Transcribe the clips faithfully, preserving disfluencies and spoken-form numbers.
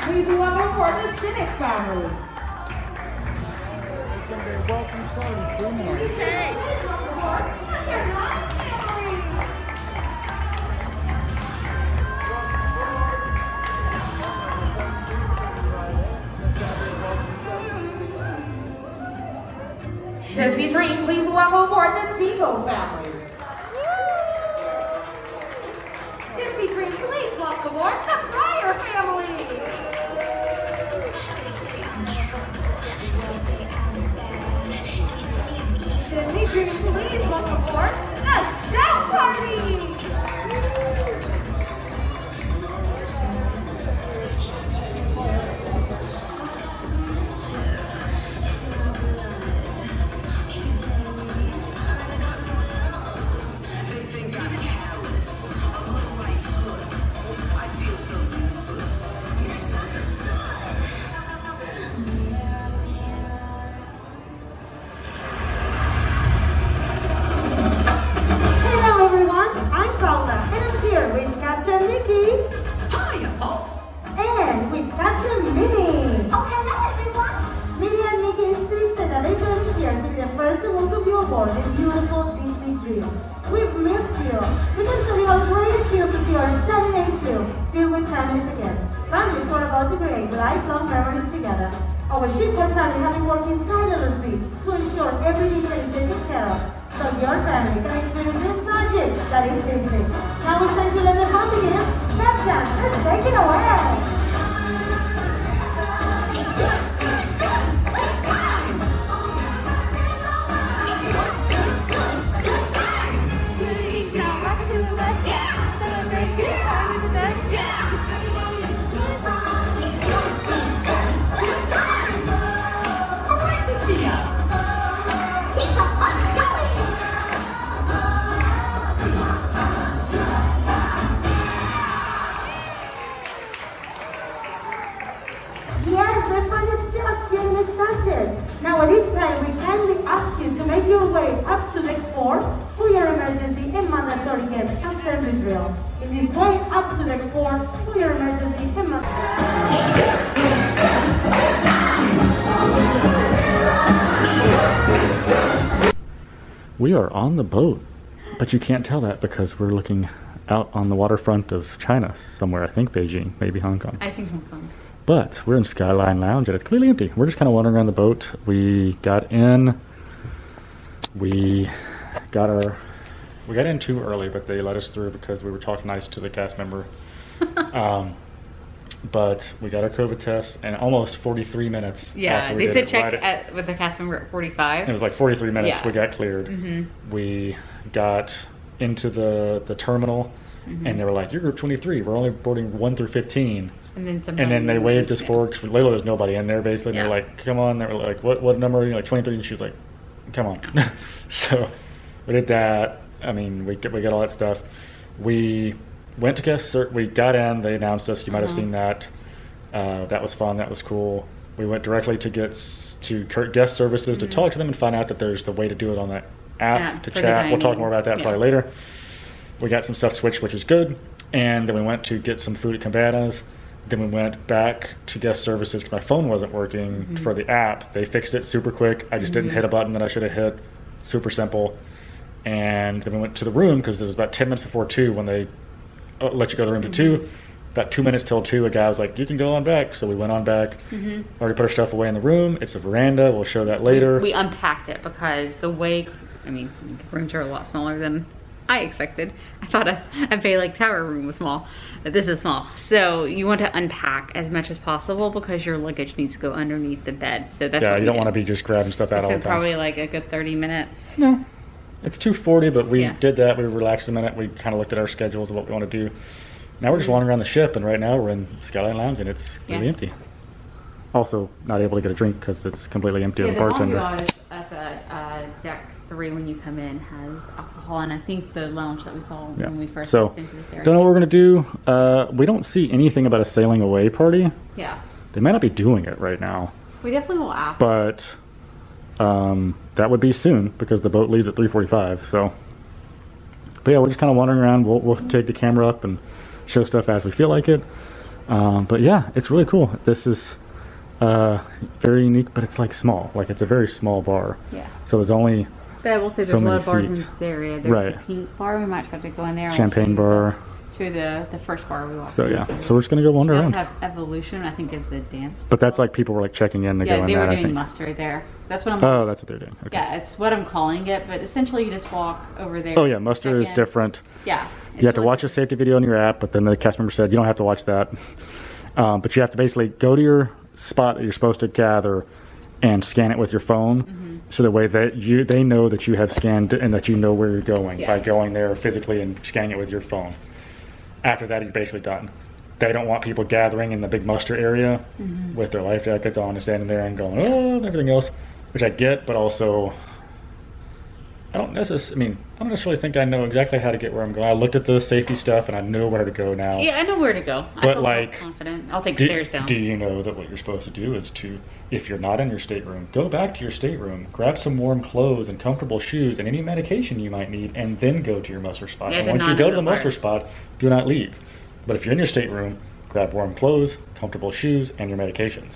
Please welcome for the Shinnick family. Welcome, sorry, Disney Dream, please welcome aboard the Devo family. Disney Dream, please welcome aboard the Fryer family. Disney Dream, please welcome aboard the Scout Party. We've missed you. We can tell you how great it feels to see our stunning age filled with families again. Families who are about to create lifelong memories together. Our shipboard family have been working tirelessly to ensure every detail is taken care of, so your family can experience the magic that is Disney. Now it's time to let the fun begin. Captain, let's take it away. Now at this time, we kindly ask you to make your way up to deck four for your emergency and mandatory guest assembly drill. In this way, up to deck four for your emergency and mandatory. We are on the boat, but you can't tell that because we're looking out on the waterfront of China somewhere. I think Beijing, maybe Hong Kong. I think Hong Kong. But we're in Skyline Lounge and it's completely empty. We're just kind of wandering around the boat. We got in. We got our. We got in too early, but they let us through because we were talking nice to the cast member. um, but we got our COVID test and almost forty-three minutes. Yeah, they said check right at, with the cast member at forty-five. It was like forty-three minutes. Yeah. We got cleared. Mm-hmm. We got into the the terminal, mm-hmm. and they were like, "You're group twenty-three. We're only boarding one through fifteen." And then, and then they waved us forward because Layla, there's nobody in there basically. And yeah. They're like, come on. They were like, what what number are you? Like twenty-three. And she was like, come on. So we did that. I mean, we we got all that stuff. We went to guest cert. We got in. They announced us. You might uh-huh. have seen that. Uh, that was fun. That was cool. We went directly to get to guest services mm-hmm. to talk to them and find out that there's the way to do it on that app yeah, to chat. We'll talk more about that yeah. probably later. We got some stuff switched, which is good. And then we went to get some food at Cabana's. Then we went back to guest services because my phone wasn't working mm-hmm. for the app. They fixed it super quick. I just mm-hmm. didn't hit a button that I should have hit. Super simple. And then we went to the room because it was about ten minutes before two when they uh, let you go to the room mm-hmm. to two. About two minutes till two, a guy was like, you can go on back. So we went on back. Mm-hmm. Already put our stuff away in the room. It's a veranda. We'll show that later. We, we unpacked it because the way, I mean, rooms are a lot smaller than I expected. I thought a, a Bay Lake Tower room was small, but this is small. So you want to unpack as much as possible because your luggage needs to go underneath the bed. So that's yeah, what you don't did. want to be just grabbing stuff out so all the time. Probably like a good thirty minutes. No, it's two forty, but we yeah. did that. We relaxed a minute. We kind of looked at our schedules of what we want to do. Now we're just wandering around the ship, and right now we're in Skyline Lounge, and it's really yeah. empty. Also, not able to get a drink because it's completely empty. Yeah, of the the bartender. ambiance at the uh, deck three when you come in has alcohol, and I think the lounge that we saw yeah. when we first so, walked into this area. Don't know what we're gonna do. Uh, we don't see anything about a sailing away party. Yeah. They might not be doing it right now. We definitely will ask. But um, that would be soon because the boat leaves at three forty-five. So, but yeah, we're just kind of wandering around. We'll we'll take the camera up and show stuff as we feel like it. Um, but yeah, it's really cool. This is uh, very unique, but it's like small. Like it's a very small bar. Yeah. So there's only But I will say there's so a lot many of bars seats. in this area. There's Right. the Pink Bar. We might have to go in there. Champagne bar. To the the first bar we walked. So yeah, into. so we're just gonna go wander We also around. have Evolution. I think is the dance. But that's like people were like checking in to Yeah, go in they that. were I doing think. muster there. That's what I'm. Oh, that's what they're doing. Okay. Yeah, it's what I'm calling it. But essentially, you just walk over there. Oh yeah, muster check is in. different. Yeah. You have to watch a safety video on your app, but then the cast member said you don't have to watch that. Um, but you have to basically go to your spot that you're supposed to gather and scan it with your phone, mm-hmm. so the way that you they know that you have scanned and that you know where you're going Yeah. by going there physically and scanning it with your phone. After that, you're basically done. They don't want people gathering in the big muster area mm-hmm. with their life jackets on and standing there and going, oh, and everything else, which I get, but also I don't necessarily, I mean, I don't necessarily think I know exactly how to get where I'm going. I looked at the safety stuff and I know where to go now. Yeah, I know where to go. I But feel like, more confident. I'll take do, stairs down. do you know that what you're supposed to do is to, if you're not in your stateroom, go back to your stateroom, grab some warm clothes and comfortable shoes and any medication you might need, and then go to your muster spot. Yeah, I and did once not you know go to the that part. muster spot, do not leave. But if you're in your stateroom, grab warm clothes, comfortable shoes, and your medications.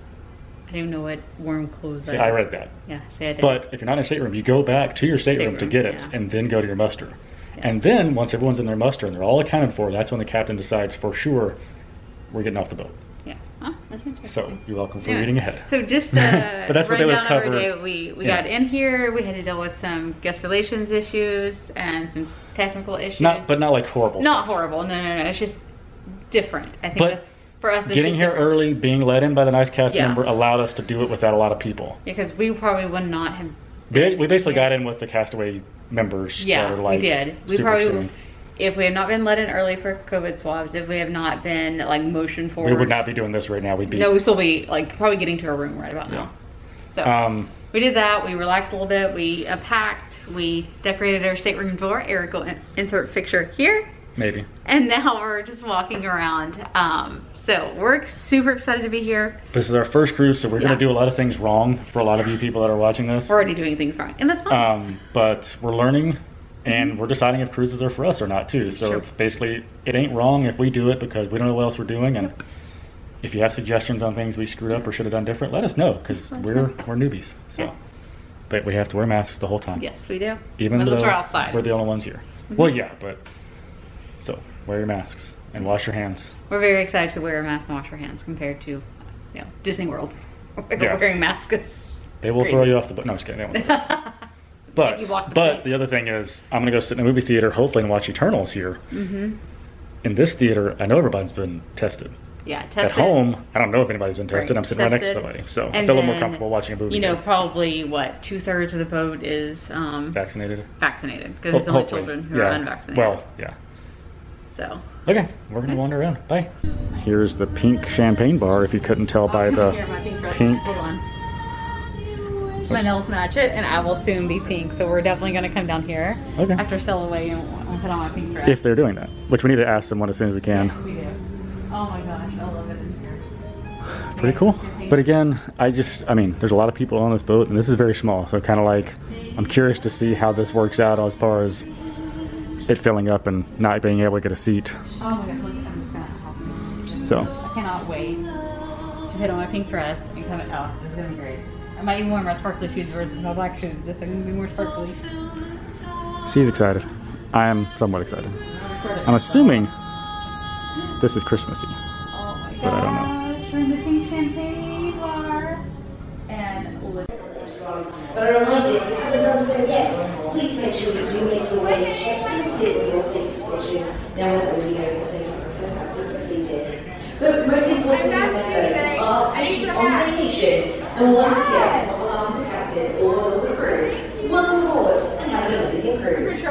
I don't even know what warm clothes See, are. I read that. Yeah, say I did. But if you're not in a stateroom, you go back to your stateroom, Stateroom, to get it, yeah. and then go to your muster. Yeah. And then, once everyone's in their muster and they're all accounted for, that's when the captain decides for sure we're getting off the boat. Yeah. Oh, that's interesting. So, you're welcome for Yeah. reading ahead. So just uh, But that's what they would rundown of our cover. day. We we Yeah. got in here. We had to deal with some guest relations issues and some technical issues. Not, but not like horrible. Not horrible. No, no, no. It's just different. I think But that's, for us, it's Getting just here different. early, being let in by the nice cast Yeah. member allowed us to do it without a lot of people. Because we probably would not have. We, we basically got in with the castaway members. Yeah, that are like we did. We super probably, soon. if we had not been let in early for COVID swabs, if we have not been like motion forward, We would not be doing this right now. We'd be. No, we'd still be like probably getting to our room right about now. So Um, we did that. We relaxed a little bit. We uh, packed. We decorated our stateroom door. Eric will in- insert picture here. maybe. And now we're just walking around. Um, so we're super excited to be here. This is our first cruise, so we're Yeah. going to do a lot of things wrong for a lot of you people that are watching this. We're already doing things wrong, and that's fine. Um, but we're learning, and we're deciding if cruises are for us or not too. So Sure. it's basically, it ain't wrong if we do it because we don't know what else we're doing. And if you have suggestions on things we screwed up or should have done different, let us know because Let us we're know. we're newbies. So, Yeah. but we have to wear masks the whole time. Yes, we do. Even Unless though we're outside. we're the only ones here. Well, yeah, but so wear your masks and wash your hands. We're very excited to wear a mask and wash our hands compared to, you know, Disney World. Yes. Wearing masks is They will crazy. throw you off the boat. No, I'm just kidding. They won't. But, you walk the but street. the other thing is, I'm going to go sit in a movie theater, hopefully, and watch Eternals here. Mm-hmm. In this theater, I know everybody's been tested. Yeah, tested. At home, I don't know if anybody's been tested. Right, I'm sitting right next to tested. somebody. So I And feel a little more then, comfortable watching a movie You know, here. probably, what, two-thirds of the boat is um, Vaccinated? vaccinated. Because Ho- there's only hopefully. children who yeah. are unvaccinated. Well, yeah. So. Okay, we're going to wander around. Bye. Here's the pink champagne bar, if you couldn't tell by the Here, my pink dress. pink. Hold on. My nails match it, and I will soon be pink. So we're definitely going to come down here Okay. after sail away and I'll put on my pink dress. If they're doing that, which we need to ask someone as soon as we can. Yes, we do. Oh my gosh, I love it in here. Pretty cool. But again, I just, I mean, there's a lot of people on this boat, and this is very small. So kind of like, I'm curious to see how this works out as far as it filling up and not being able to get a seat. Oh my gosh, look, I'm just gonna So, I cannot wait to put on my pink dress and come out. Oh, this is gonna be great. I might even wear my sparkly shoes versus my black shoes, just so I can be more sparkly. she's excited. I am somewhat excited. I'm assuming this is Christmassy. Oh my But I don't know. gosh, we're in the pink champagne bar. And look. But a reminder, if you haven't done so yet, please make sure you do make your way and check into your safety station now that we know the safety process has been completed. But most importantly, remember, you are officially on vacation, and once again, on behalf of the captain or all of the crew, welcome aboard and have an amazing cruise.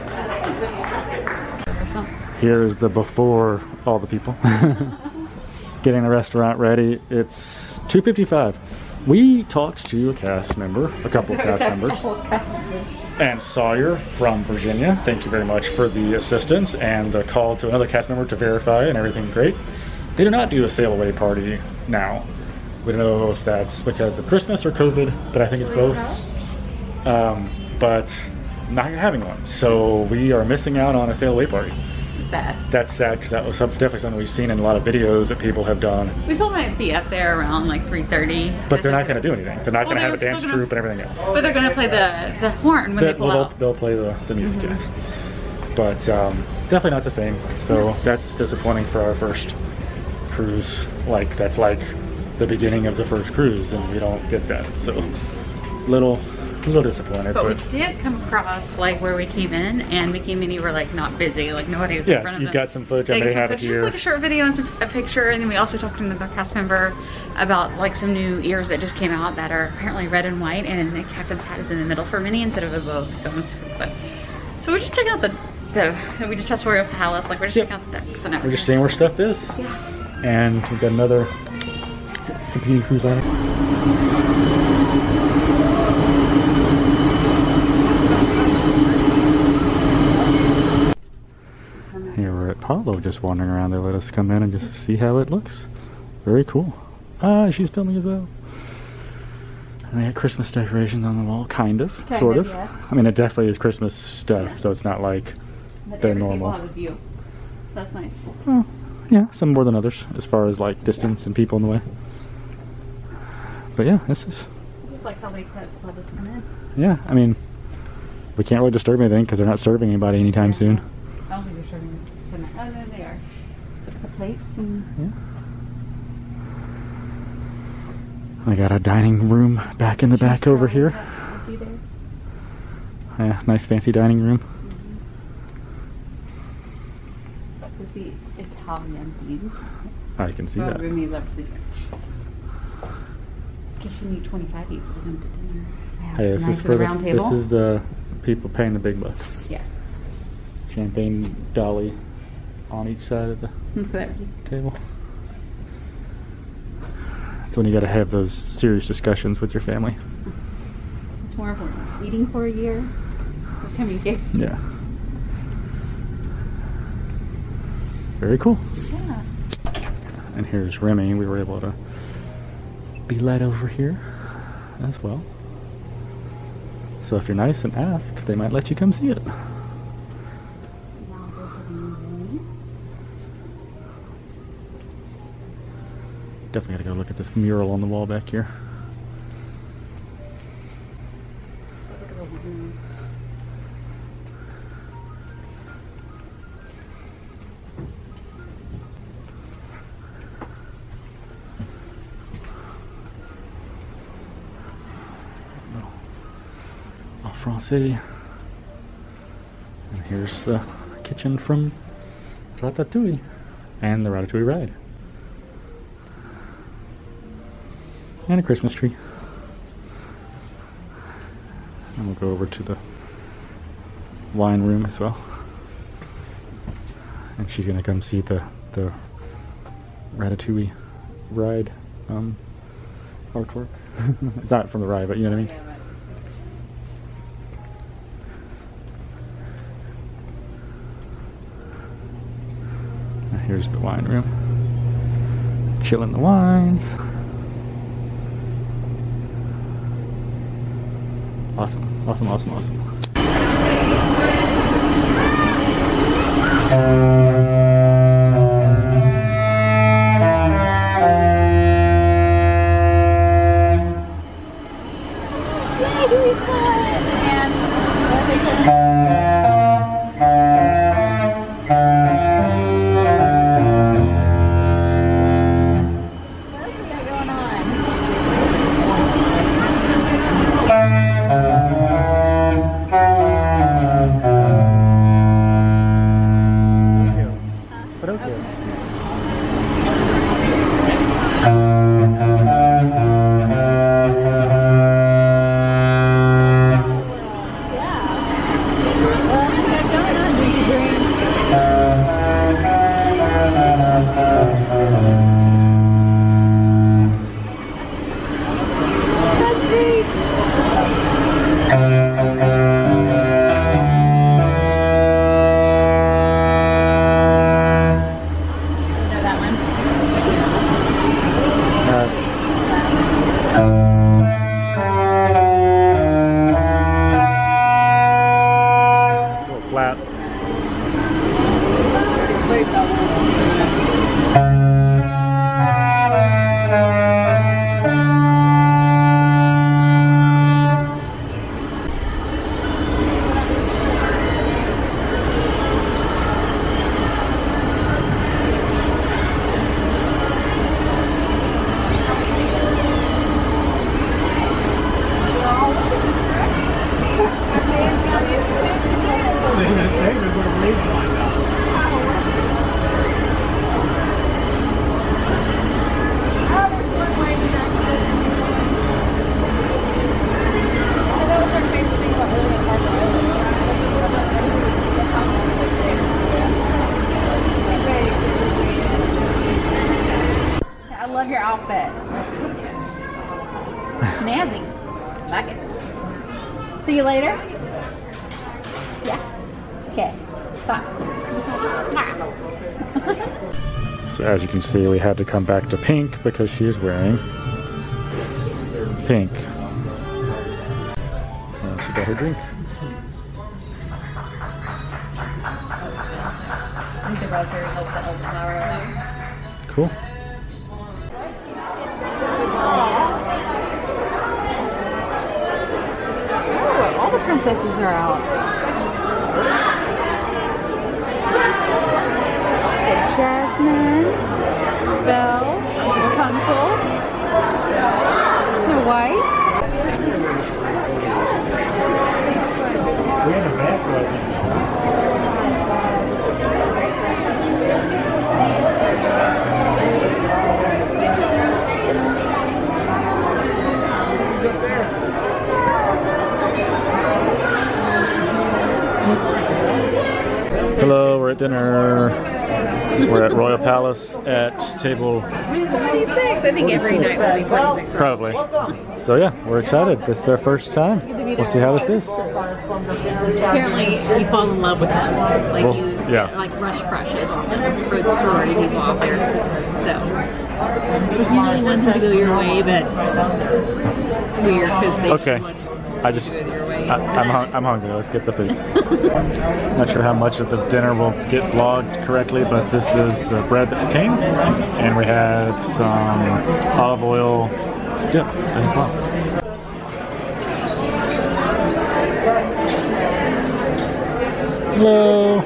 Here's the before all the people. Getting the restaurant ready. It's two fifty-five. We talked to a cast member, a couple of cast members, and Sawyer from Virginia. Thank you very much for the assistance and the call to another cast member to verify and everything great. They do not do a sail away party now. We don't know if that's because of Christmas or COVID, but I think it's both. Um, but not having one, so we are missing out on a sail away party. sad. That's sad because that was some, definitely something we've seen in a lot of videos that people have done. We still might be up there around like three thirty. But they're not going to do anything. They're not Well, going to have a they're dance still gonna- troupe and everything else. But they're gonna play the the horn when They- they pull well, out. they'll, they'll play the, the music, Mhm. yes. But um, definitely not the same. So that's disappointing for our first cruise. Like that's like the beginning of the first cruise, and we don't get that. So little, little disappointed. But, But, we did come across like where we came in, and we came in, you were like not busy, like nobody was in front yeah, of you've them. got some footage. I Like, may some have it footage, just here. like a short video and some, a picture, and then we also talked to another cast member about like some new ears that just came out that are apparently red and white, and the captain's hat is in the middle for Minnie instead of above. So I'm super excited. So we're just checking out the, the we just passed Royal Palace, like we're just Yep. checking out the decks and everything. We're just seeing where stuff is. Yeah. And we've got another competing cruise line. Here we're at Pablo, just wandering around. They let us come in and just see how it looks. Very cool. Ah, she's filming as well. And they got Christmas decorations on the wall, kind of, Kind sort of, of. yeah. I mean, it definitely is Christmas stuff, so it's not like But they're every people normal. have a view. That's nice. Well, yeah, some more than others, as far as like distance and people in the way. But yeah, this is, Just like how they let let us come in. yeah, I mean, we can't really disturb anything because they're not serving anybody anytime soon. I don't think they're serving tonight. Oh no, they are. The plates and Yeah. I got a dining room back in the back over here. See there? Yeah, nice fancy dining room. This be Italian themed. I can see Well, that. room is obviously French. Guess you need twenty-five people to come to dinner. Yeah, Hey, this nice is with for a the, round this table. is the people paying the big bucks. Yeah. Champagne dolly on each side of the Look at that. table. That's when you got to have those serious discussions with your family. It's more important. Eating for a year or coming here. Yeah. Very cool. Yeah. And here's Remy. We were able to be led over here as well. So if you're nice and ask, they might let you come see it. Now go to the room. Definitely gotta go look at this mural on the wall back here. Look at the room. En Francais. And here's the kitchen from Ratatouille and the Ratatouille ride. And a Christmas tree. And we'll go over to the wine room as well. And she's gonna come see the the Ratatouille ride um, artwork. It's not from the ride, but you know what I mean. And here's the wine room. Chilling the wines. Awesome, awesome, awesome, awesome. love your outfit. Snazzy. Like it. See you later? Yeah? Okay. Bye. So as you can see, we had to come back to pink because she is wearing pink. And she got her drink. I think the raspberry helps the elderflower. Cool. Oh, all the princesses are out. Jasmine, Belle, Rapunzel, Snow White. We're in a bath right now. Hello, we're at dinner. We're at Royal Palace at table twenty-six. I think every night will be twenty-six. probably. So yeah, we're excited. This is our first time. We'll see how this is. Apparently, you fall in love with them. Like Well, you, yeah. like rush crushes for the sorority people out there. So you really want them to go your way, but weird because they Okay. want I just, to go your way. I, I'm, hung, I'm hungry. Let's get the food. Not sure how much of the dinner will get vlogged correctly, but this is the bread that came, and we have some olive oil dip as well. Hello.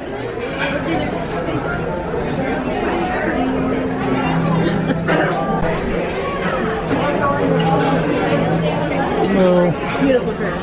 Hello. Beautiful dress.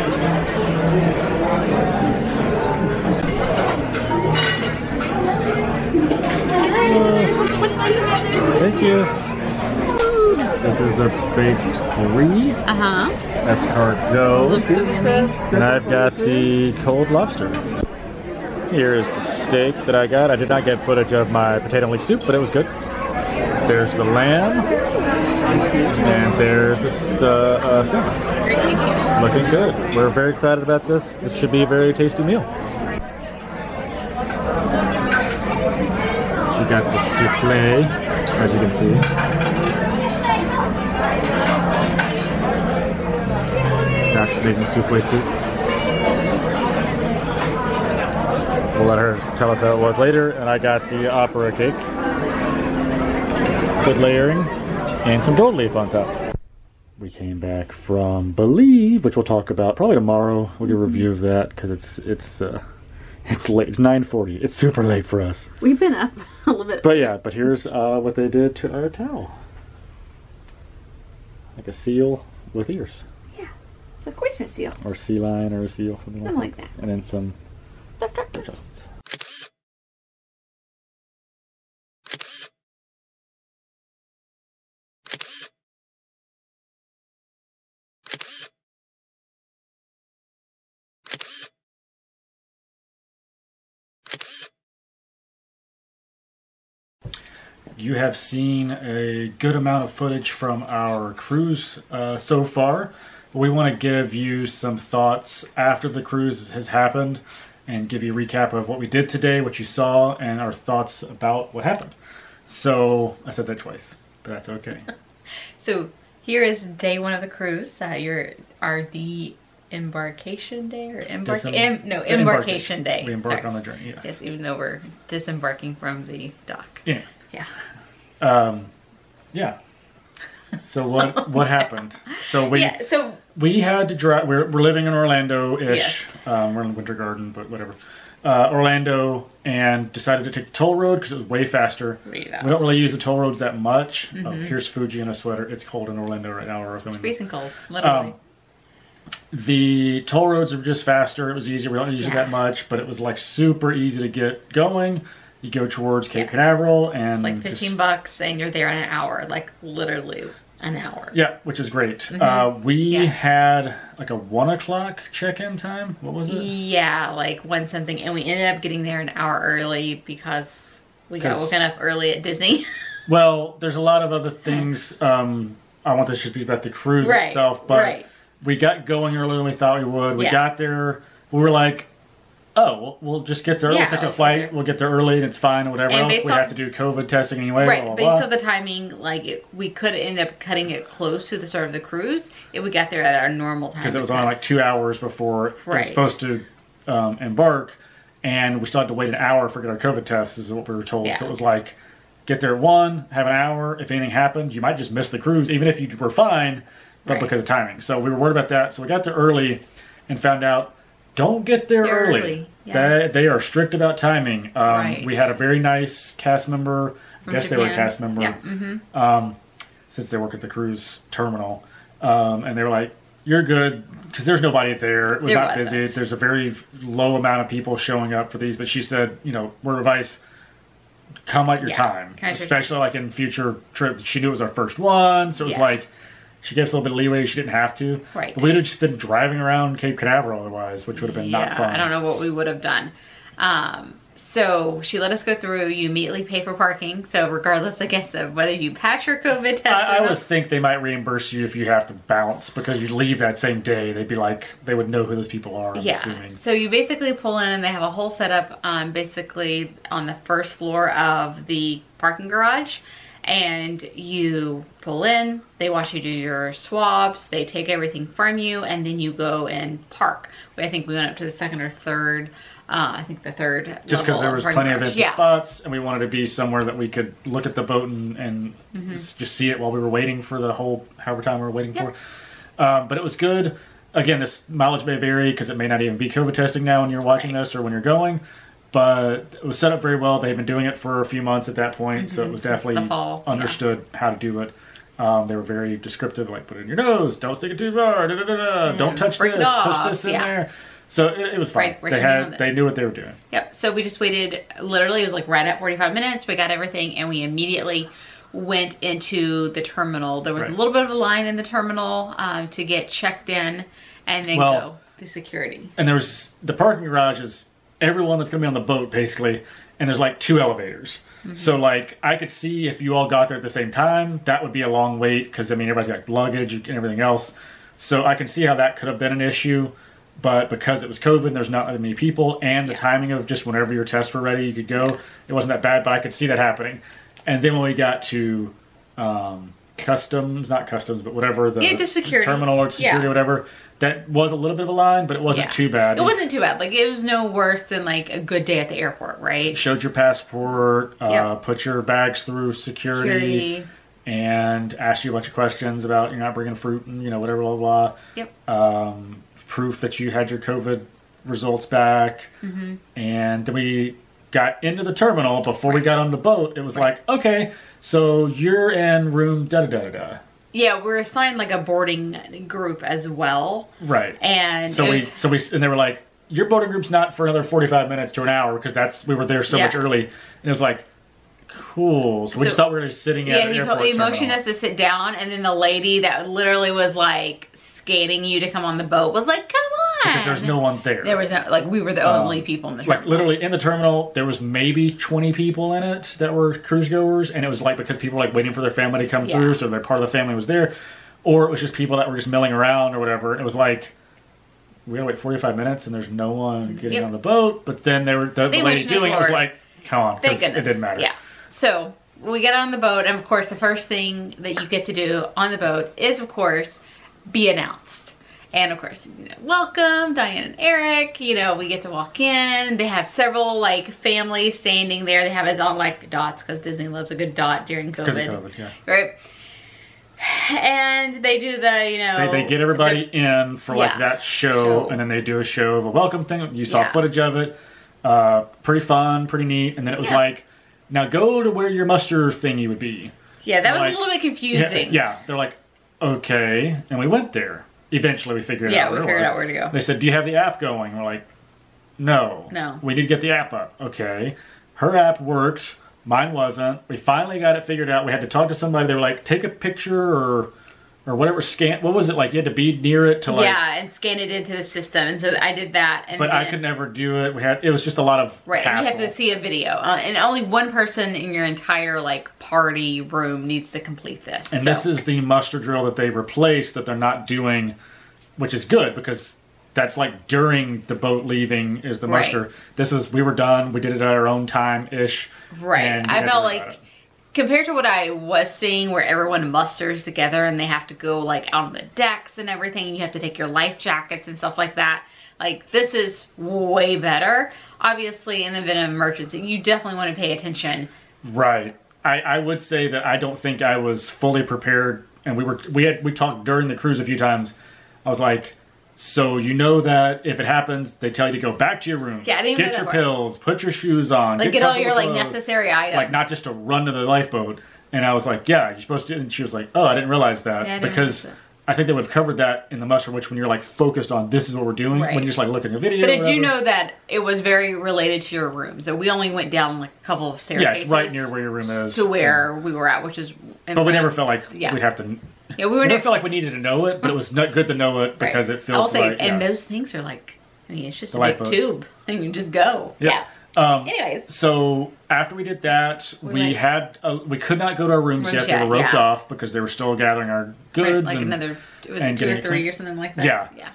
Thank you. This is the baked brie, Uh huh. escargot, Looks so yummy. and I've got the cold lobster. Here is the steak that I got. I did not get footage of my potato leek soup, but it was good. There's the lamb, and there's this, the uh, salmon. Looking good. We're very excited about this. This should be a very tasty meal. We got the souffle, as you can see. Now she's making souffle soup. We'll let her tell us how it was later. And I got the opera cake. Good layering. And some gold leaf on top. We came back from Believe, which we'll talk about probably tomorrow. We'll do a review of that because it's it's uh, it's late. It's nine forty. It's super late for us. We've been up a little bit. But yeah, but here's uh, what they did to our towel. Like a seal with ears. Yeah, it's a Christmas seal. Or sea lion or a seal, something, Something like, like that. And then some Stuffed chocolate. chocolates. You have seen a good amount of footage from our cruise uh, so far. We want to give you some thoughts after the cruise has happened and give you a recap of what we did today, what you saw, and our thoughts about what happened. So, I said that twice, but that's okay. So, here is day one of the cruise. Uh, your our de-embarkation day or embark Disem- em no embarkation day. We embark Sorry. on the journey, yes. Yes, even though we're disembarking from the dock. Yeah. Yeah. Um, yeah. So what what happened? So we Yeah. So we had to drive. We're we're living in Orlando-ish. Yes. Um, we're in Winter Garden, but whatever. Uh, Orlando, and decided to take the toll road because it was way faster. Way fast. We don't really use the toll roads that much. Mm-hmm. Oh, here's Fuji in a sweater. It's cold in Orlando right now. We're filming it's freezing cold, literally. Um, the toll roads are just faster. It was easier. We don't use it Yeah. that much, but it was like super easy to get going. You go towards Cape Yeah. Canaveral and It's like fifteen just, bucks and you're there in an hour, like literally an hour. yeah, which is great. Mhm. Uh, we Yeah. had like a one o'clock check-in time. What was it? Yeah, like one something, and we ended up getting there an hour early because we got 'Cause- woken up early at Disney. Well, there's a lot of other things. Um, I want this to be about the cruise Right, itself, but right. we got going earlier than we thought we would. We Yeah. got there. We were like, oh, we'll, we'll just get there early. Yeah, It's like a let's get flight. there. We'll get there early and it's fine. Whatever And else, based we on- have to do COVID testing anyway. Right, blah, blah, based blah. on the timing, like it, we could end up cutting it close to the start of the cruise if we got there at our normal time. Because it was to only test. like two hours before it Right. was supposed to um, embark, and we still had to wait an hour for get our COVID tests, is what we were told. Yeah. So it was like, get there at one, have an hour. If anything happened, you might just miss the cruise, even if you were fine, but Right. because of timing. So we were worried about that. So we got there early and found out, don't get there They're early. early, yeah. They, they are strict about timing. Um, Right. We had a very nice cast member. I From guess they were a Japan. cast member. Yeah. Mm-hmm. Um, since they work at the cruise terminal. Um, and they were like, you're good, because there's nobody there. It was There not wasn't. busy. There's a very low amount of people showing up for these. But she said, you know, word of advice, come at your Yeah. time. Come at your Especially like in future trips. She knew it was our first one. So it was Yeah. like, she gave us a little bit of leeway. She didn't have to. Right. But we'd have just been driving around Cape Canaveral otherwise, which would have been yeah, not fun. I don't know what we would have done. Um, so she let us go through. You immediately pay for parking. So regardless, I guess, of whether you pass your COVID test I, I or would not. think they might reimburse you if you have to bounce, because you leave that same day. They'd be like, they would know who those people are, I'm Yeah. assuming. So you basically pull in and they have a whole setup um, basically on the first floor of the parking garage. And you pull in, they watch you do your swabs, they take everything from you, and then you go and park. I think we went up to the second or third, uh, I think the third Just because level there was parking plenty of garage. empty Yeah. spots, and we wanted to be somewhere that we could look at the boat and, and Mm-hmm. s- just see it while we were waiting for the whole, however time we were waiting Yep. for. Um, but it was good. Again, this mileage may vary because it may not even be COVID testing now when you're watching Right. this or when you're going. But it was set up very well. They've been doing it for a few months at that point, so it was definitely Mm-hmm. The fall, yeah. understood how to do it. Um, they were very descriptive, like put it in your nose, don't stick it too far, da, da, da, da, don't touch break it this, off, push this in yeah. there. So it, it was fine. Right, right they in on had, this. they knew what they were doing. Yep, so we just waited, literally it was like right at forty-five minutes, we got everything, and we immediately went into the terminal. There was Right. a little bit of a line in the terminal um, to get checked in and then Well- go through security. And there was the parking garage is everyone that's gonna be on the boat basically, and there's like two elevators. Mm-hmm. So like I could see if you all got there at the same time, that would be a long wait because I mean everybody's got luggage and everything else. So I can see how that could have been an issue, but because it was COVID, and there's not that many people, and the timing of just whenever your tests were ready, you could go. It wasn't that bad, but I could see that happening. And then when we got to um, customs, not customs, but whatever the Yeah, just security. terminal or security, Yeah. whatever. That was a little bit of a line, but it wasn't Yeah. too bad. It wasn't too bad. Like, it was no worse than like a good day at the airport, right? Showed your passport, uh, Yep. put your bags through security, Security. and asked you a bunch of questions about you're not bringing fruit and you know whatever, blah blah. Yep. blah. Um, proof that you had your COVID results back, Mm-hmm. and then we got into the terminal. Before we Right. got on the boat, it was like, okay, so you're in room da da da da da. Yeah, we're assigned like a boarding group as well. Right. And So it we, was- so we, and they were like, your boarding group's not for another forty-five minutes to an hour because that's we were there so Yeah. much early, and it was like, cool. So we So- just thought we were just sitting at Yeah, an he, airport told, he terminal. motioned us to sit down, and then the lady that literally was like scanning you to come on the boat was like, "Come on!" because there's no one there. There was no, like, we were the Um, only people in the like terminal. literally in the terminal, there was maybe twenty people in it that were cruise goers, and it was like because people were like waiting for their family to come Yeah. through, so their part of the family was there, or it was just people that were just milling around or whatever. And it was like, we gotta wait forty-five minutes, and there's no one getting Yep. on the boat. But then they were the, They the lady motioned us doing it was forward. like, come on, Thank because it goodness. didn't matter. Yeah. So we get on the boat, and of course, the first thing that you get to do on the boat is, of course, be announced. And of course, you know, welcome, Diane and Eric. You know, we get to walk in. They have several like families standing there. They have us all like dots because Disney loves a good dot during COVID. Because of COVID, yeah. Right. And they do the, you know, They, they get everybody the- in for like Yeah. that show, Show. and then they do a show of a welcome thing. You saw Yeah. footage of it. Uh, pretty fun, pretty neat. And then it was Yeah. like, now go to where your muster thingy would be. Yeah, that was like- a little bit Yeah, confusing. yeah. They're like, okay. And we went there. Eventually we figured Yeah, out we where it figured was. out where to go. They said, do you have the app going? We're like, no. No. We need to get the app up. Okay. Her app worked. Mine wasn't. We finally got it figured out. We had to talk to somebody. They were like, take a picture or or whatever scan. What was it like? You had to be near it to like. Yeah, and scan it into the system, and so I did that. And but then, I could never do it. We had it was just a lot of right. And you have hassle. to see a video, uh, and only one person in your entire like party room needs to complete this. And so. this is the muster drill that they replaced that they're not doing, which is good because that's like during the boat leaving is the muster. Right. This was we were done. We did it at our own time ish. Right. I felt like. Compared to what I was seeing where everyone musters together and they have to go like out on the decks and everything, and you have to take your life jackets and stuff like that, like this is way better. Obviously in the event of emergency, you definitely want to pay attention. Right. I, I would say that I don't think I was fully prepared, and we were we had we talked during the cruise a few times. I was like, so you know that if it happens, they tell you to go back to your room, yeah, I didn't get know your that pills, put your shoes on, like get, get all your like clothes, necessary items, like not just to run to the lifeboat. And I was like, yeah, you're supposed to. And she was like, oh, I didn't realize that yeah, I didn't because realize I think they would have covered that in the muster, which when you're like focused on this is what we're doing, right. when you're just like looking at a video. But did you know that it was very related to your room? So we only went down like a couple of staircases. Yeah, it's right near where your room is. To where yeah. we were at, which is. But we never felt like yeah. we'd have to. Yeah, we were. We never never felt like we needed to know it, but it was not good to know it because right. it feels I'll say, like. And yeah. those things are like, I mean, it's just the a big boats. tube, and you just go. Yeah. yeah. Um, Anyways, so after we did that, we, we went, had uh, we could not go to our rooms, rooms yet. They were roped yeah. off because they were still gathering our goods. Right, like and, another, it was and it two or getting three clean. or something like that. Yeah. Yeah.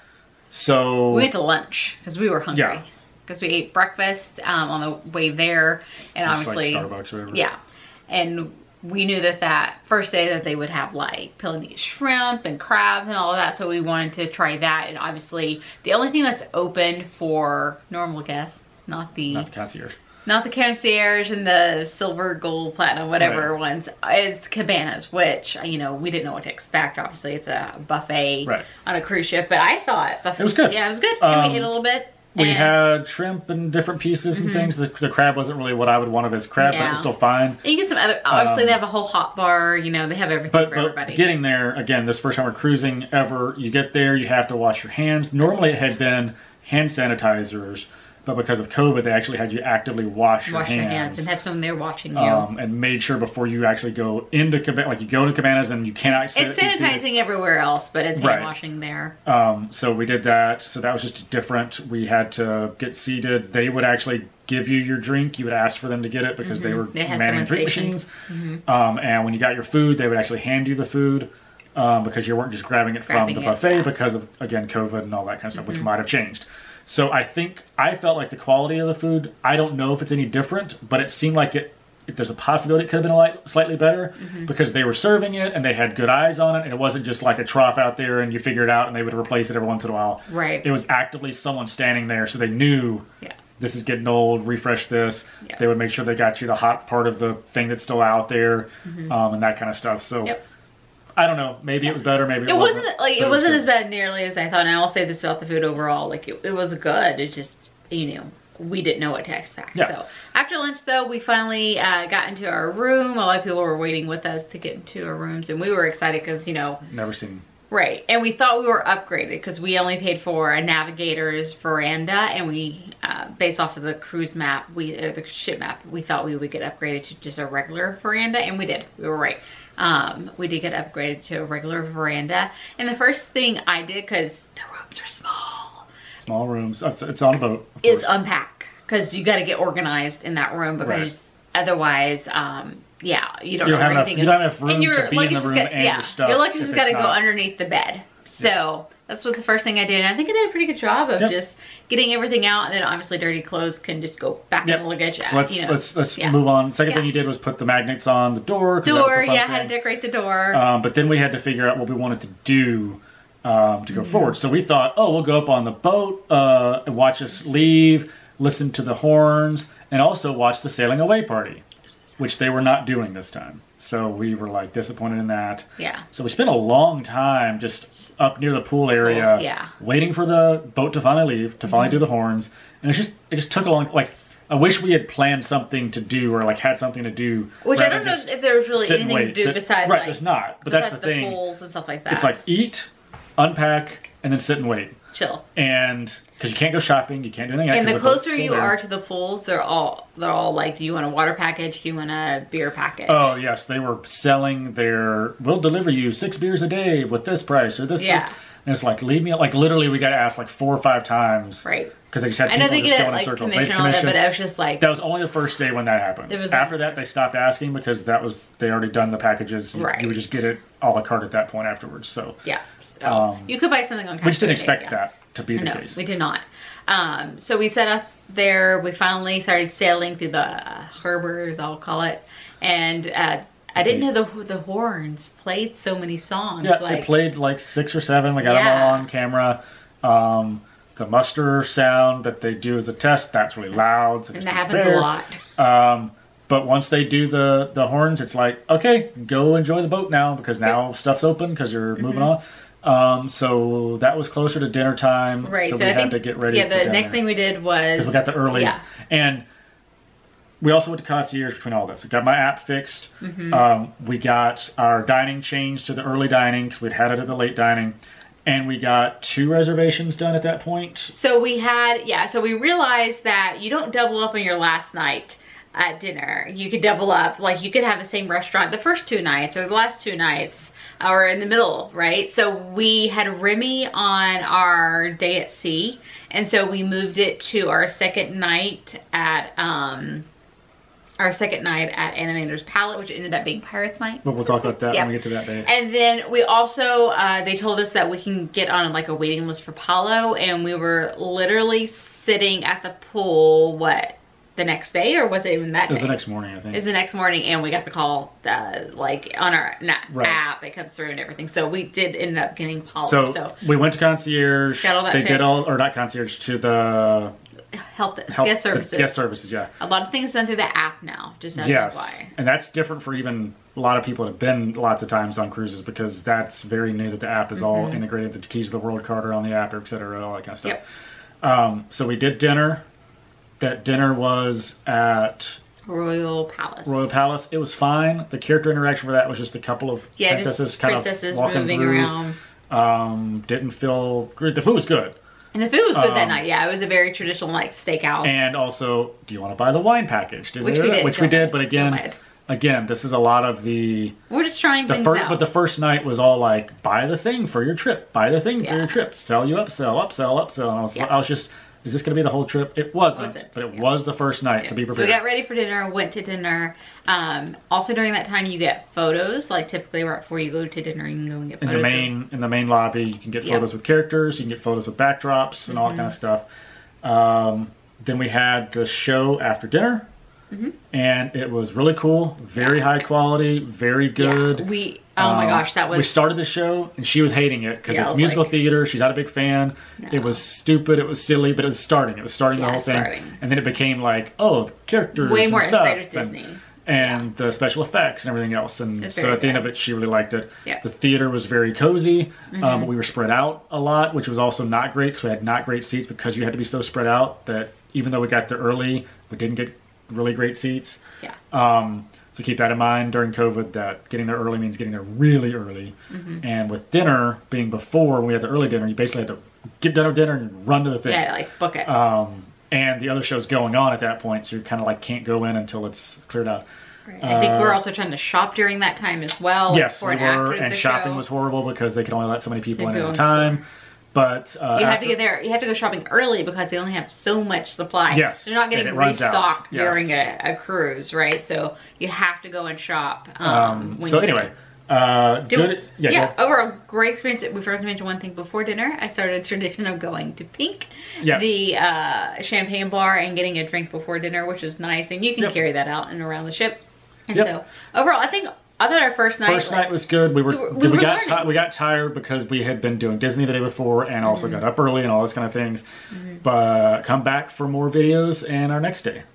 So we went to lunch because we were hungry. Yeah. Because we ate breakfast um, on the way there, and Just obviously, like Starbucks or whatever. yeah, and we knew that that first day that they would have like Pileanese shrimp and crabs and all of that, so we wanted to try that. And obviously, the only thing that's open for normal guests, not the not the concierge. Not the concierge and the silver, gold, platinum, whatever right. ones, is cabanas, which, you know, we didn't know what to expect. Obviously, it's a buffet right. on a cruise ship, but I thought buffet. It was good. Yeah, it was good. Um, and we ate a little bit. We and, had shrimp and different pieces and mm-hmm. things. The, the crab wasn't really what I would want of as crab, yeah. but it was still fine. And you get some other, obviously um, they have a whole hot bar, you know, they have everything but, for but everybody. Getting there, again, this first time we're cruising ever, you get there, you have to wash your hands. Normally it had been hand sanitizers, but because of COVID, they actually had you actively wash, wash your, your hands. hands and have someone there watching you. Um, and made sure before you actually go into cabanas, like you go to cabanas and you cannot sit. It's sanitizing everywhere else, but it's hand right. washing there. Um, so we did that. So that was just different. We had to get seated. They would actually give you your drink. You would ask for them to get it because mm-hmm. they were they manning drink stationed. machines. Mm-hmm. Um, and when you got your food, they would actually hand you the food um, because you weren't just grabbing it grabbing from the it, buffet yeah. because of, again, COVID and all that kind of stuff, mm-hmm. which might have changed. So I think I felt like the quality of the food, I don't know if it's any different, but it seemed like it, if there's a possibility it could have been a light, slightly better mm-hmm. because they were serving it and they had good eyes on it and it wasn't just like a trough out there and you figure it out and they would replace it every once in a while. Right. It was actively someone standing there so they knew yeah. this is getting old, refresh this. Yep. They would make sure they got you the hot part of the thing that's still out there mm-hmm. um, and that kind of stuff. So yep. I don't know. Maybe yeah. it was better. Maybe it, it wasn't. wasn't like it, it wasn't was as bad nearly as I thought. And I will say this about the food overall. Like it, it was good. It just, you know, we didn't know what to expect. Yeah. So after lunch though, we finally uh, got into our room. A lot of people were waiting with us to get into our rooms, and we were excited because, you know, never seen. Right, and we thought we were upgraded because we only paid for a navigator's veranda, and we, uh, based off of the cruise map, we uh, the ship map, we thought we would get upgraded to just a regular veranda, and we did. We were right. Um, we did get upgraded to a regular veranda, and the first thing I did, because the rooms are small, small rooms. It's, it's on a boat. Is unpack, because you got to get organized in that room because right. otherwise. Um, Yeah, you don't you know don't have anything. Enough, you don't have enough room and you're, to be like in the room got, and yeah, your stuff. Your luggage has got to go not. underneath the bed. So yeah. that's what the first thing I did. And I think I did a pretty good job of yep. just getting everything out. And then obviously dirty clothes can just go back yep. in the luggage. So let's, you know. let's, let's yeah. move on. Second yeah. thing you did was put the magnets on the door. Door, the yeah, thing. had to decorate the door. Um, but then we had to figure out what we wanted to do um, to go mm-hmm. forward. So we thought, oh, we'll go up on the boat uh, and watch us leave, listen to the horns, and also watch the sailing away party, which they were not doing this time. So we were like disappointed in that. Yeah. So we spent a long time just up near the pool area, oh, yeah. waiting for the boat to finally leave, to finally mm-hmm. do the horns. And it just it just took a long, like, I wish we had planned something to do or like had something to do. Which I don't know if there was really anything wait, to do sit, besides right, like, there's not. But that's the, the thing. Pools and stuff like that. It's like eat, unpack, and then sit and wait. Chill. And Because you can't go shopping, you can't do anything else. And the 'cause boat's closer still you there. are to the pools, they're all they're all like, do you want a water package? Do you want a beer package? Oh yes, they were selling their. We'll deliver you six beers a day with this price or this. Yeah. This. And it's like, leave me. Like literally, we got asked like four or five times. Right. Because they just had I people know they just get going a, in like circles. commission They on it, commission- but I was just like, That was only the first day when that happened. It was After that, they stopped asking because that was they already done the packages. You, Right. you would just get it a la carte at that point afterwards. So yeah. So Um, you could buy something on. we just didn't Costco expect yeah. that to be the No, case. we did not. Um, so we set up there. We finally started sailing through the uh, harbors, I'll call it, and uh, I didn't know the the horns played so many songs. Yeah, like, they played like six or seven. We got them Yeah. all on camera. Um, the muster sound that they do as a test, that's really loud. So and just that be happens prepared. a lot. Um, but once they do the, the horns, it's like, okay, go enjoy the boat now because now stuff's open because you're moving on. Um, so that was closer to dinner time. Right. So, So, we I had think to get ready yeah. for The dinner. next thing we did was Because we got the early. Yeah. And we also went to concierge between all this. I got my app fixed. Mm-hmm. Um, we got our dining changed to the early dining because we'd had it at the late dining. And we got two reservations done at that point. So we had, yeah, so we realized that you don't double up on your last night at dinner. You could double up, like you could have the same restaurant the first two nights or the last two nights or in the middle, right? So we had Remy on our day at sea. And so we moved it to our second night at, um, our second night at Animator's Palette, which ended up being Pirates Night. But we'll talk about that Yeah. when we get to that day. And then we also, uh, they told us that we can get on like a waiting list for Palo, and we were literally sitting at the pool, what, the next day, or was it even that It was day? the next morning, I think. It was the next morning, and we got the call, uh, like on our na- Right. app, it comes through and everything. So we did end up getting Palo. So, So, we went to concierge. Got all that they fixed. did all, or not concierge, to the help, help guest the services. guest services, yeah. A lot of things done through the app now, just as Yes, why. and that's different for even a lot of people that have been lots of times on cruises because that's very new that the app is all Mm-hmm. integrated. The keys to the world card are on the app, et cetera, all that kind of stuff. Yep. Um, so we did dinner. That dinner was at Royal Palace. Royal Palace. It was fine. The character interaction for that was just a couple of Yeah, princesses just kind princesses of walking moving through. around. Um, didn't feel great. The food was good. And the food was good that Um, night. Yeah, it was a very traditional like steakhouse. And also, do you want to buy the wine package? Did Which do we that? did. Which Go we did. ahead. But Go again, ahead. again, this is a lot of the We're just trying the things first. out. But the first night was all like, buy the thing for your trip. Buy the thing for Yeah. your trip. Sell you upsell, upsell, upsell. And I was, Yeah. I was just, is this going to be the whole trip? It wasn't, Wasn't, but it yeah. was the first night. So be So prepared. we got ready for dinner, went to dinner. Um, also during that time you get photos, like typically right before you go to dinner you can go and get in photos. the of- main in the main lobby, you can get Yep. photos with characters. You can get photos with backdrops and all that kind of stuff. Um, then we had the show after dinner, and it was really cool. Very Yeah. high quality, very good. Yeah, we, oh my Um, gosh, that was... We started the show, and she was hating it because Yeah, I it's was musical like- theater. She's not a big fan. No. It was stupid. It was silly, but it was starting. It was starting Yeah, the whole thing, starting. and then it became like, oh, the characters, way and more stuff, integrated with and, Disney. and the special effects and everything else. And It's so very at the end of good. it, she really liked it. Yep. The theater was very cozy, Mm-hmm. um, but we were spread out a lot, which was also not great because we had not great seats because you had to be so spread out that even though we got there early, we didn't get really great seats. Yeah. Um, so keep that in mind during COVID that getting there early means getting there really early. Mm-hmm. And with dinner being before when we had the early dinner, you basically had to get done with dinner and run to the thing. Yeah, like book it. Um, and the other show's going on at that point, so you kind of like can't go in until it's cleared out. Right. I think we're uh, also trying to shop during that time as well. like Yes, before we and were, after and the shopping show. was horrible because they could only let so many people So in at go a in time. But uh, You have after- to get there. You have to go shopping early because they only have so much supply. Yes, they're not getting and it runs out. restocked Yes. during a, a cruise, right? So you have to go and shop. Um, Um, when so you- anyway, uh, Do- good. Yeah, yeah. go- Overall, great experience. We forgot to mention one thing before dinner. I started a tradition of going to Pink, Yeah. the uh, champagne bar, and getting a drink before dinner, which was nice. And you can Yep. carry that out and around the ship. And Yep. so overall, I think I thought our first night. First like, night was good. We were we were- we, we were got learning. ti- we got tired because we had been doing Disney the day before and also Mm-hmm. got up early and all those kind of things. But come back for more videos and our next day.